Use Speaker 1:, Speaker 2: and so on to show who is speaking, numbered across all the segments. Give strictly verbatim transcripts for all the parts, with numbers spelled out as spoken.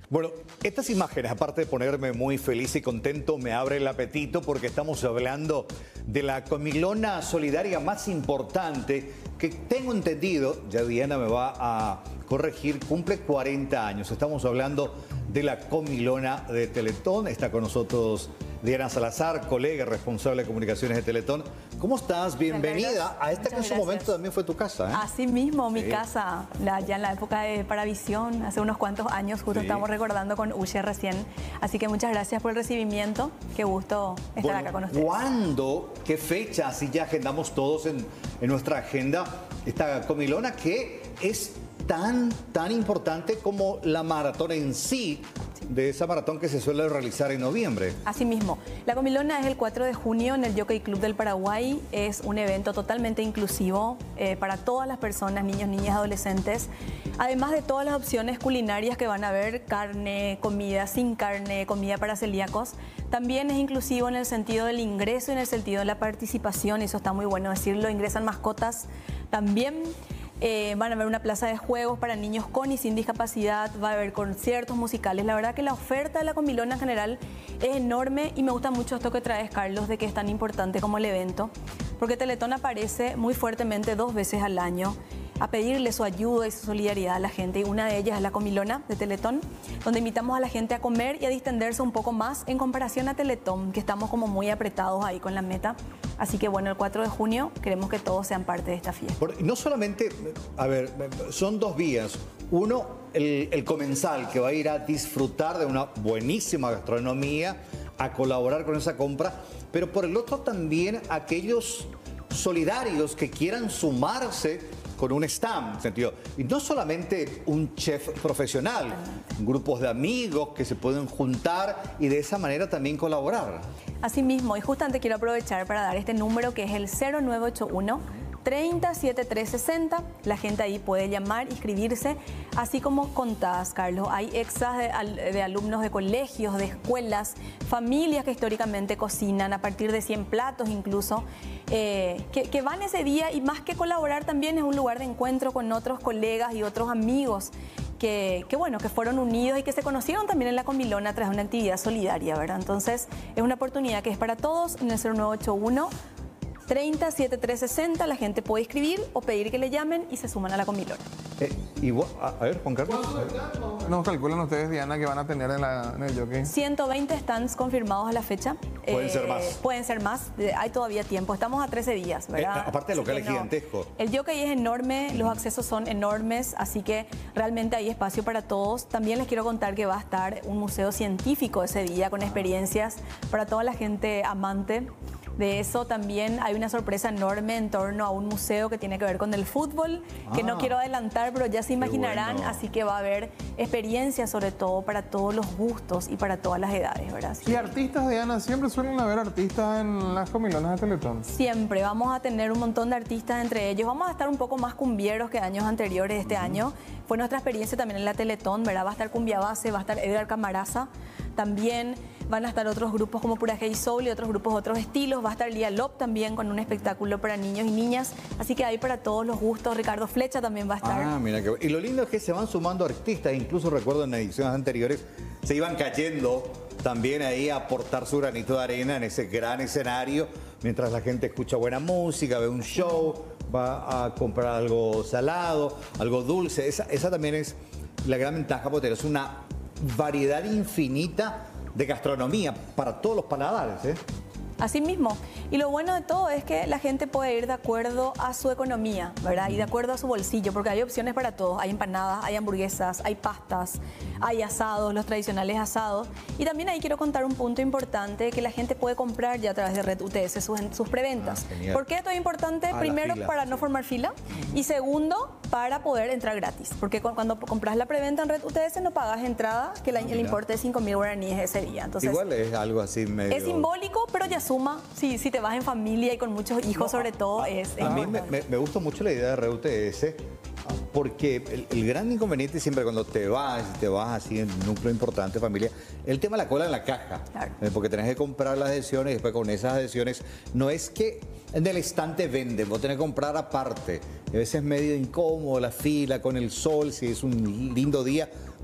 Speaker 1: Bueno, estas imágenes, aparte de ponerme muy feliz y contento, me abre el apetito porque estamos hablando de la comilona solidaria más importante que tengo entendido, ya Diana me va a corregir, cumple cuarenta años. Estamos hablando de la comilona de Teletón. Está con nosotros Diana Salazar, colega responsable de comunicaciones de Teletón. ¿Cómo estás? Bienvenida a esta que en su momento también fue tu casa, ¿eh?
Speaker 2: Así mismo, mi
Speaker 1: Sí.
Speaker 2: casa, la, ya en la época de Paravisión, hace unos cuantos años, justo
Speaker 1: Sí.
Speaker 2: estamos recordando con Uche recién. Así que muchas gracias por el recibimiento. Qué gusto estar
Speaker 1: Bueno,
Speaker 2: acá con ustedes.
Speaker 1: ¿cuándo? ¿Qué fecha? Así ya agendamos todos en, en nuestra agenda esta comilona que es tan, tan importante como la maratón en sí, de esa maratón que se suele realizar en noviembre.
Speaker 2: Así mismo, la comilona es el cuatro de junio en el Jockey Club del Paraguay. Es un evento totalmente inclusivo eh, para todas las personas, niños, niñas, adolescentes. Además de todas las opciones culinarias que van a haber, carne, comida sin carne, comida para celíacos. También es inclusivo en el sentido del ingreso y en el sentido de la participación. Eso está muy bueno decirlo. Ingresan mascotas también. Eh, van a haber una plaza de juegos para niños con y sin discapacidad, va a haber conciertos musicales. La verdad que la oferta de la comilona en general es enorme y me gusta mucho esto que traes, Carlos, de que es tan importante como el evento, porque Teletón aparece muy fuertemente dos veces al año a pedirle su ayuda y su solidaridad a la gente, y una de ellas es la comilona de Teletón, donde invitamos a la gente a comer y a distenderse un poco más en comparación a Teletón, que estamos como muy apretados ahí con la meta. Así que bueno, el cuatro de junio queremos que todos sean parte de esta fiesta.
Speaker 1: Por- no solamente, a ver, son dos vías. Uno, el, el comensal que va a ir a disfrutar de una buenísima gastronomía, a colaborar con esa compra, pero por el otro también aquellos solidarios que quieran sumarse con un stand, sentido. Y no solamente un chef profesional, grupos de amigos que se pueden juntar y de esa manera también colaborar.
Speaker 2: Así mismo, y justamente quiero aprovechar para dar este número que es el cero nueve ocho uno, treinta, setenta y tres sesenta. La gente ahí puede llamar, inscribirse, así como contás, Carlos. Hay extras de, al- de alumnos de colegios, de escuelas, familias que históricamente cocinan a partir de cien platos incluso, eh, que, que van ese día, y más que colaborar también es un lugar de encuentro con otros colegas y otros amigos que, que bueno, que fueron unidos y que se conocieron también en la comilona tras una actividad solidaria, ¿verdad? Entonces es una oportunidad que es para todos en el cero nueve ocho uno, treinta, setenta y tres sesenta. La gente puede escribir o pedir que le llamen y se suman a la comilona.
Speaker 1: Eh, y vos- a, a ver, Juan Carlos.
Speaker 3: Nos calculan ustedes, Diana, que van a tener en, la, en el jockey.
Speaker 2: ciento veinte stands confirmados a la fecha.
Speaker 1: Pueden ser más.
Speaker 2: Pueden ser más, eh, hay todavía tiempo. Estamos a trece días, ¿verdad?
Speaker 1: Eh, aparte el
Speaker 2: Así
Speaker 1: local
Speaker 2: que
Speaker 1: es
Speaker 2: no.
Speaker 1: gigantesco.
Speaker 2: El jockey es enorme, los accesos son enormes, así que realmente hay espacio para todos. También les quiero contar que va a estar un museo científico ese día con experiencias para toda la gente amante de eso. También hay una sorpresa enorme en torno a un museo que tiene que ver con el fútbol, que
Speaker 1: Ah.
Speaker 2: no quiero adelantar, pero ya se imaginarán,
Speaker 1: bueno.
Speaker 2: así que va a haber experiencias sobre todo para todos los gustos y para todas las edades, ¿verdad? Así
Speaker 3: Y artistas, Diana, siempre suelen haber artistas en las comilonas de Teletón.
Speaker 2: Siempre vamos a tener un montón de artistas entre ellos. Vamos a estar un poco más cumbieros que años anteriores este año. Fue nuestra experiencia también en la Teletón, ¿verdad? Va a estar Cumbia Base, va a estar Edgar Camaraza. También van a estar otros grupos como Pura Hey Soul y otros grupos de otros estilos. Va a estar Lía Lop también con un espectáculo para niños y niñas. Así que hay para todos los gustos. Ricardo Flecha también va a estar.
Speaker 1: Ah, mira qué bueno. Y lo lindo es que se van sumando artistas, incluso recuerdo en ediciones anteriores, se iban cayendo también ahí a aportar su granito de arena en ese gran escenario, mientras la gente escucha buena música, ve un show, va a comprar algo salado, algo dulce. Esa, esa también es la gran ventaja, porque es una variedad infinita de gastronomía para todos los paladares, ¿eh?
Speaker 2: Así mismo. Y lo bueno de todo es que la gente puede ir de acuerdo a su economía, ¿verdad? Y de acuerdo a su bolsillo, porque hay opciones para todos. Hay empanadas, hay hamburguesas, hay pastas, hay asados, los tradicionales asados. Y también ahí quiero contar un punto importante que la gente puede comprar ya a través de Red U T S, sus, sus preventas.
Speaker 1: Ah, genial.
Speaker 2: ¿Por qué esto es importante?
Speaker 1: Ah, la
Speaker 2: Primero,
Speaker 1: fila.
Speaker 2: para no formar fila. Y segundo, para poder entrar gratis. Porque cu- cuando compras la preventa en Red U T S no pagas entrada, que la-
Speaker 1: Ah,
Speaker 2: el
Speaker 1: mira.
Speaker 2: importe de cinco mil guaraníes ese día. Entonces,
Speaker 1: Igual es algo así medio...
Speaker 2: es simbólico, pero ya suma. Si, si te vas en familia y con muchos hijos, sobre todo, es, es
Speaker 1: A mí me,
Speaker 2: importante.
Speaker 1: me- me gusta mucho la idea de R U T S, porque el, el gran inconveniente siempre cuando te vas, y te vas así en un núcleo importante, familia, el tema de la cola en la caja.
Speaker 2: Claro.
Speaker 1: Eh, Porque tenés que comprar las adhesiones y después con esas adhesiones, no es que en el estante venden, vos tenés que comprar aparte. A veces es medio incómodo la fila con el sol, si es un lindo día,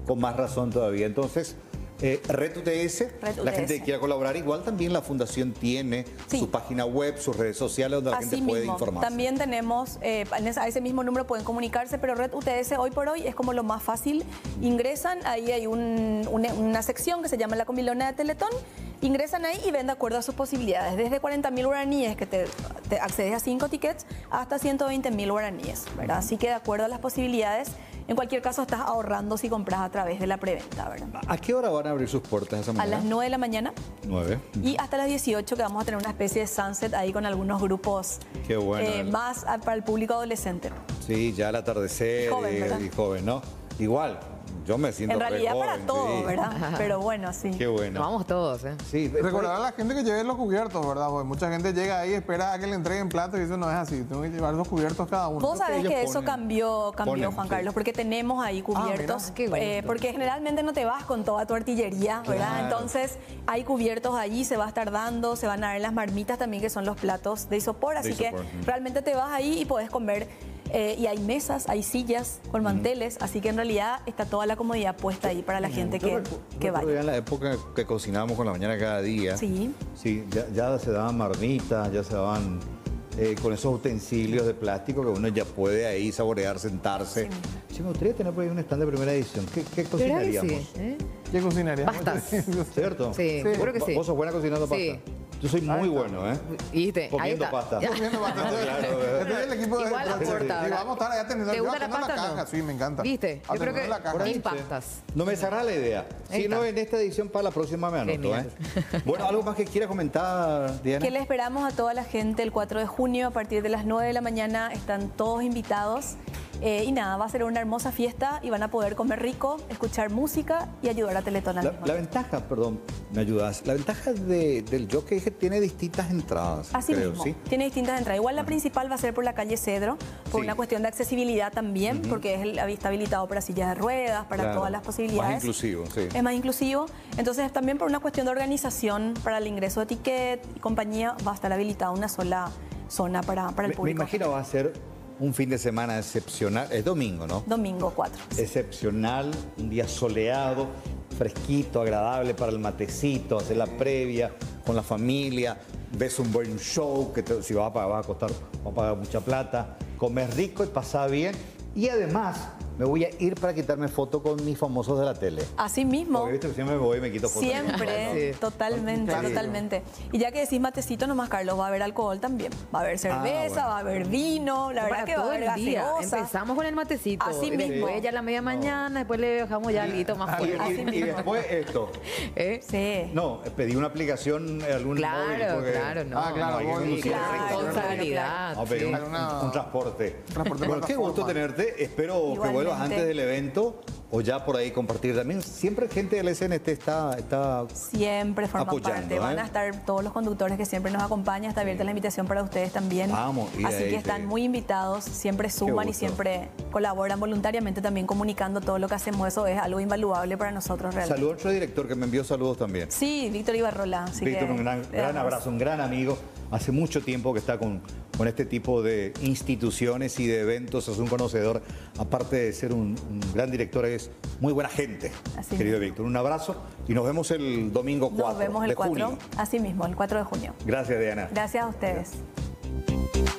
Speaker 1: con más razón todavía. Entonces, eh, Red U T S,
Speaker 2: Red
Speaker 1: la
Speaker 2: U T S.
Speaker 1: gente que quiera colaborar, igual también la fundación tiene
Speaker 2: Sí.
Speaker 1: su página web, sus redes sociales donde la
Speaker 2: Así
Speaker 1: gente puede
Speaker 2: mismo.
Speaker 1: informarse.
Speaker 2: También tenemos, eh, en ese- a ese mismo número pueden comunicarse, pero Red U T S hoy por hoy es como lo más fácil. Ingresan, ahí hay un- una, una sección que se llama la comilona de Teletón. Ingresan ahí y ven de acuerdo a sus posibilidades. Desde cuarenta mil guaraníes, que te, te accedes a cinco tickets, hasta ciento veinte mil guaraníes, ¿verdad? Así que de acuerdo a las posibilidades, en cualquier caso estás ahorrando si compras a través de la preventa, ¿verdad?
Speaker 1: ¿A qué hora van a abrir sus puertas esa
Speaker 2: A
Speaker 1: mañana?
Speaker 2: las nueve de la mañana
Speaker 1: nueve.
Speaker 2: y hasta las dieciocho, que vamos a tener una especie de sunset ahí con algunos grupos
Speaker 1: Qué bueno.
Speaker 2: eh, más a- para el público adolescente.
Speaker 1: Sí, ya al atardecer
Speaker 2: Y joven,
Speaker 1: y-
Speaker 2: ¿verdad?
Speaker 1: y joven, ¿no? Igual, yo me siento
Speaker 2: En
Speaker 1: re
Speaker 2: realidad para
Speaker 1: joven,
Speaker 2: todo,
Speaker 1: sí.
Speaker 2: ¿verdad? Pero bueno, sí.
Speaker 1: Qué bueno.
Speaker 4: Nos vamos todos, ¿eh?
Speaker 1: Sí, de-
Speaker 3: Recordar a la gente que lleve los cubiertos, ¿verdad? Porque mucha gente llega ahí, espera a que le entreguen platos y eso no es así. Tengo que llevar los cubiertos cada uno.
Speaker 2: Vos sabés
Speaker 1: ellos
Speaker 2: que eso
Speaker 1: ponen-
Speaker 2: cambió, cambió
Speaker 1: ponen,
Speaker 2: Juan
Speaker 1: sí.
Speaker 2: Carlos, porque tenemos ahí cubiertos,
Speaker 4: mira, qué gusto.
Speaker 2: eh, porque generalmente no te vas con toda tu artillería, ¿verdad?
Speaker 1: Claro.
Speaker 2: Entonces hay cubiertos allí, se va a estar dando, se van a dar las marmitas también, que son los platos de isopor, así que
Speaker 1: isopor, mm.
Speaker 2: realmente te vas ahí y podés comer. eh, y hay mesas, hay sillas con manteles, así que en realidad está toda la comodidad puesta ahí para la gente
Speaker 1: Yo
Speaker 2: que,
Speaker 1: recu-
Speaker 2: que
Speaker 1: recuerdo ya
Speaker 2: vaya.
Speaker 1: en la época que cocinábamos con la mañana cada día.
Speaker 2: Sí.
Speaker 1: Sí, ya, ya se daban marmitas, ya se daban eh, con esos utensilios de plástico que uno ya puede ahí saborear, sentarse. Sí, me gustaría tener por ahí un stand de primera edición. ¿Qué, qué
Speaker 4: ¿Verdad que
Speaker 1: cocinaríamos?
Speaker 4: sí? ¿eh?
Speaker 3: ¿Qué cocinaría?
Speaker 4: Pastas.
Speaker 1: ¿Cierto?
Speaker 4: Sí,
Speaker 3: Sí.
Speaker 4: seguro que sí.
Speaker 1: ¿Vos sos buena cocinando pasta?
Speaker 4: Sí.
Speaker 1: Yo soy muy bueno, ¿eh?
Speaker 4: ¿Viste? Ahí
Speaker 1: Comiendo
Speaker 4: está.
Speaker 1: pasta.
Speaker 4: Ya.
Speaker 3: Comiendo bastante.
Speaker 1: Claro,
Speaker 3: Este es el equipo de-
Speaker 4: Igual
Speaker 3: de-
Speaker 4: aporta,
Speaker 3: sí,
Speaker 4: ¿verdad?
Speaker 3: vamos a estar allá teniendo
Speaker 4: ¿Te
Speaker 3: yo
Speaker 4: gusta la
Speaker 3: haciendo
Speaker 4: pasta o no?
Speaker 3: caja, sí, me encanta.
Speaker 4: ¿Viste? Yo
Speaker 3: Atendiendo
Speaker 4: creo que
Speaker 3: la caja.
Speaker 4: en pastas.
Speaker 1: No me desagrada la idea.
Speaker 4: Ahí
Speaker 1: Si no,
Speaker 4: está.
Speaker 1: en esta edición para la próxima me anoto, ¿eh?
Speaker 4: Genial.
Speaker 1: Bueno, ¿algo más que quiera comentar, Diana?
Speaker 2: Que le esperamos a toda la gente el cuatro de junio a partir de las nueve de la mañana. Están todos invitados. Eh, y nada, va a ser una hermosa fiesta y van a poder comer rico, escuchar música y ayudar a Teletón al
Speaker 1: La,
Speaker 2: mismo
Speaker 1: la
Speaker 2: tiempo.
Speaker 1: ventaja, perdón, me ayudas. La ventaja de- del jockey es que tiene distintas entradas,
Speaker 2: Así
Speaker 1: creo,
Speaker 2: mismo,
Speaker 1: ¿sí?
Speaker 2: tiene distintas entradas. Igual la principal va a ser por la calle Cedro, por
Speaker 1: Sí.
Speaker 2: una cuestión de accesibilidad también, porque es el- está habilitado para sillas de ruedas, para
Speaker 1: Claro.
Speaker 2: todas las posibilidades.
Speaker 1: Más inclusivo, sí.
Speaker 2: Es más inclusivo. Entonces también por una cuestión de organización para el ingreso de ticket y compañía va a estar habilitada una sola zona para, para el
Speaker 1: Me, me
Speaker 2: público.
Speaker 1: imagino va a ser un fin de semana excepcional. Es domingo, ¿no?
Speaker 2: Domingo cuatro.
Speaker 1: Excepcional, un día soleado, fresquito, agradable para el matecito, hacer la previa con la familia, ves un buen show, que te- si vas a pagar, vas a costar, vas a pagar mucha plata, comer rico y pasar bien. Y además, me voy a ir para quitarme foto con mis famosos de la tele.
Speaker 2: Así mismo.
Speaker 1: Porque viste que siempre me voy y me quito fotos.
Speaker 2: Siempre,
Speaker 4: Sí.
Speaker 2: totalmente,
Speaker 1: Claro.
Speaker 2: totalmente. Y ya que decís matecito nomás, Carlos, va a haber alcohol también. Va a haber cerveza,
Speaker 1: bueno.
Speaker 2: va a haber vino, la verdad
Speaker 4: Para
Speaker 2: que va a
Speaker 4: todo
Speaker 2: haber
Speaker 4: el día.
Speaker 2: gaseosa.
Speaker 4: Empezamos con el matecito.
Speaker 2: Así
Speaker 4: y
Speaker 2: mismo.
Speaker 4: Después ya a la media mañana, después le dejamos ya algo más
Speaker 1: Y,
Speaker 4: fuerte.
Speaker 1: y- y después esto.
Speaker 4: ¿Eh?
Speaker 2: Sí.
Speaker 1: No, pedí una aplicación, eh, algún
Speaker 4: Claro,
Speaker 1: móvil. porque-
Speaker 4: claro, no.
Speaker 3: Ah, claro,
Speaker 1: hay que
Speaker 3: vos-
Speaker 1: conducir
Speaker 2: claro,
Speaker 1: rico.
Speaker 4: Responsabilidad.
Speaker 1: Vamos a pedir
Speaker 4: sí.
Speaker 1: un, un- un transporte.
Speaker 3: Transporte
Speaker 1: Bueno, qué
Speaker 3: plataforma.
Speaker 1: gusto tenerte. Espero que
Speaker 2: Igualmente.
Speaker 1: vuelvas antes del evento o ya por ahí compartir también. Siempre gente del S N T está, está
Speaker 2: Siempre forman
Speaker 1: apoyando,
Speaker 2: parte. Van
Speaker 1: ¿eh?
Speaker 2: a estar todos los conductores que siempre nos acompañan. Está abierta la invitación para ustedes también.
Speaker 1: Vamos, y
Speaker 2: Así
Speaker 1: ahí
Speaker 2: que están
Speaker 1: sí.
Speaker 2: muy invitados, siempre suman y
Speaker 1: gusto.
Speaker 2: siempre colaboran voluntariamente también comunicando todo lo que hacemos. Eso es algo invaluable para nosotros realmente.
Speaker 1: Saludos a nuestro director que me envió saludos también.
Speaker 2: Sí, Víctor Ibarrola. así
Speaker 1: Víctor,
Speaker 2: que
Speaker 1: un gran,
Speaker 2: le
Speaker 1: gran
Speaker 2: damos-
Speaker 1: abrazo, un gran amigo. Hace mucho tiempo que está con, con este tipo de instituciones y de eventos. Es un conocedor, aparte de ser un, un gran director, es muy buena gente.
Speaker 2: Así
Speaker 1: Querido
Speaker 2: mismo.
Speaker 1: Víctor, un abrazo y nos vemos el domingo cuatro
Speaker 2: Nos vemos el
Speaker 1: de
Speaker 2: cuatro,
Speaker 1: junio.
Speaker 2: así mismo, el cuatro de junio.
Speaker 1: Gracias, Diana.
Speaker 2: Gracias a ustedes.